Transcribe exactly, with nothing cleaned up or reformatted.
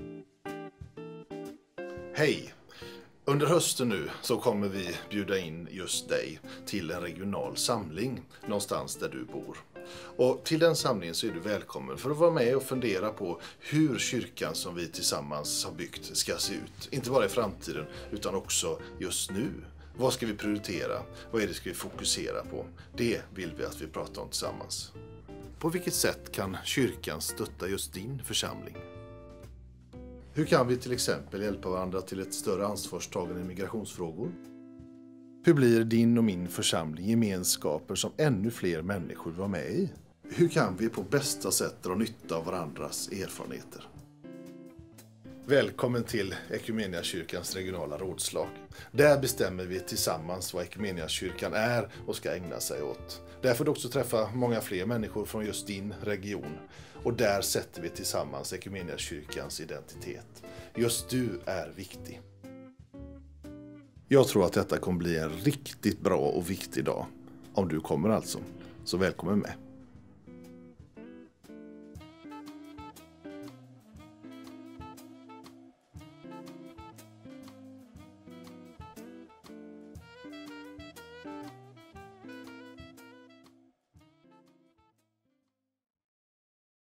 Hej! Under hösten nu så kommer vi bjuda in just dig till en regional samling någonstans där du bor. Och till den samlingen så är du välkommen för att vara med och fundera på hur kyrkan som vi tillsammans har byggt ska se ut. Inte bara i framtiden utan också just nu. Vad ska vi prioritera? Vad är det ska vi fokusera på? Det vill vi att vi pratar om tillsammans. På vilket sätt kan kyrkan stötta just din församling? Hur kan vi till exempel hjälpa varandra till ett större ansvarstagande i migrationsfrågor? Hur blir din och min församling gemenskaper som ännu fler människor var med i? Hur kan vi på bästa sätt dra nytta av varandras erfarenheter? Välkommen till Equmeniakyrkans regionala rådslag. Där bestämmer vi tillsammans vad Equmeniakyrkan är och ska ägna sig åt. Där får du också träffa många fler människor från just din region. Och där sätter vi tillsammans Equmeniakyrkans identitet. Just du är viktig. Jag tror att detta kommer bli en riktigt bra och viktig dag. Om du kommer alltså. Så välkommen med.